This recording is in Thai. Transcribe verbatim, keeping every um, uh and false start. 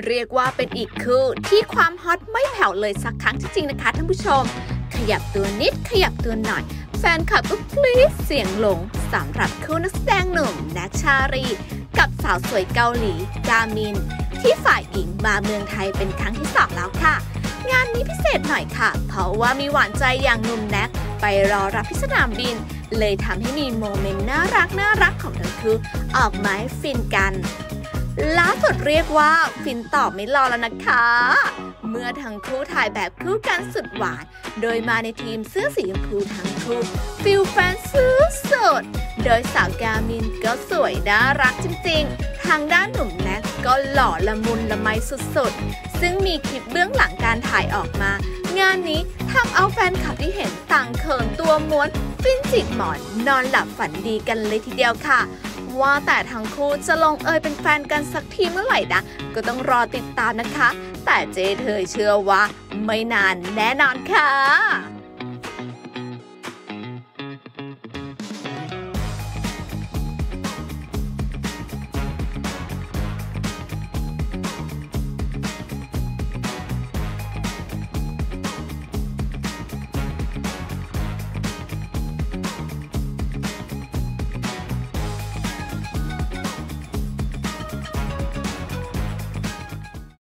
เรียกว่าเป็นอีกคู่ที่ความฮอตไม่แผ่วเลยสักครั้งจริงๆนะคะท่านผู้ชมขยับตัวนิดขยับตัวหน่อยแฟนคลับก็กรี๊ดเสียงหลงสำหรับคู่นักแสดงหนุ่มแน็กชาลีกับสาวสวยเกาหลีกามินที่ฝ่ายหญิงมาเมืองไทยเป็นครั้งที่สองแล้วค่ะงานนี้พิเศษหน่อยค่ะเพราะว่ามีหวานใจอย่างหนุ่มแน็กไปรอรับที่สนามบินเลยทำให้มีโมเมนต์น่ารักน่ารักของทั้งคู่ออกมาให้ฟินกันล่าสุดเรียกว่าฟินตอบไม่รอแล้วนะคะเมื่อทั้งคู่ถ่ายแบบคู่กันสุดหวานโดยมาในทีมเสื้อสีชมพูทั้งคู่ฟิลแฟนสุดสุดโดยสาวกามินก็สวยน่ารักจริงๆทางด้านหนุ่มแน็กก็หล่อละมุนละไมสุดๆซึ่งมีคลิปเบื้องหลังการถ่ายออกมางานนี้ทำเอาแฟนคลับที่เห็นต่างเขินตัวม้วนฟินจิกหมอนนอนหลับฝันดีกันเลยทีเดียวค่ะว่าแต่ทั้งคู่จะลงเอยเป็นแฟนกันสักทีเมื่อไหร่นะก็ต้องรอติดตามนะคะแต่เจเธอเชื่อว่าไม่นานแน่นอนค่ะ